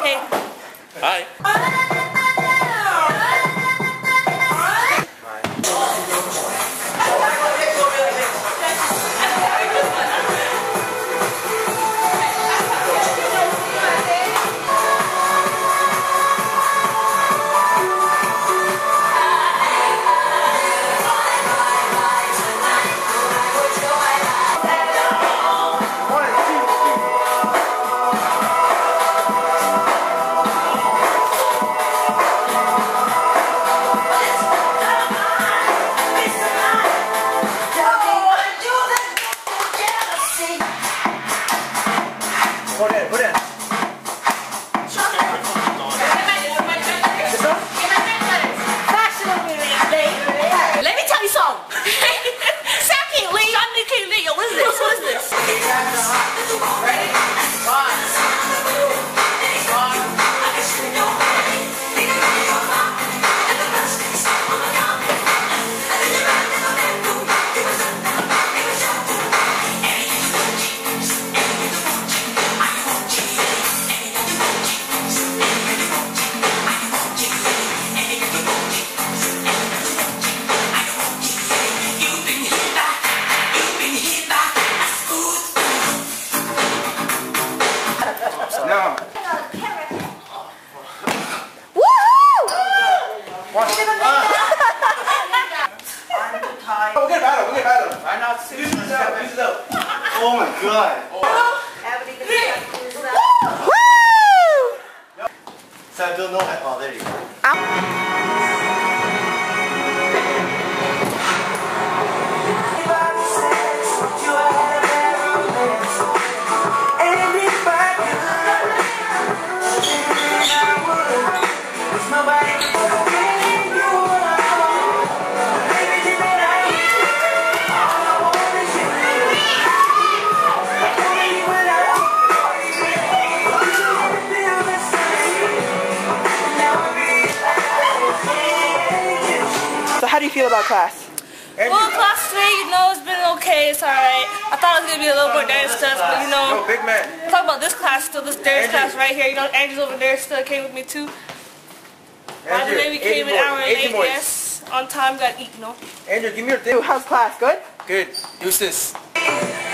Hey. Hi. Put in. Let me tell you something. Secondly, Shandal-lee, yo, what is this? What is this? Ready? One. No. Woohoo! We'll get battle. I'm not serious. Use it up. Oh my god. Woo! So I don't know how. Oh, there you go. So how do you feel about class? Well, class today, you know, it's been okay. It's alright. I thought it was going to be a little more dance stuff, but you know. No, big man. Talk about this class still, this dance class right here. You know, Andrew's over there still came with me too. By the way, we came an hour late, yes. On time, got to eat, you know. Andrew, give me your thing. How's class? Good? Good. Use this.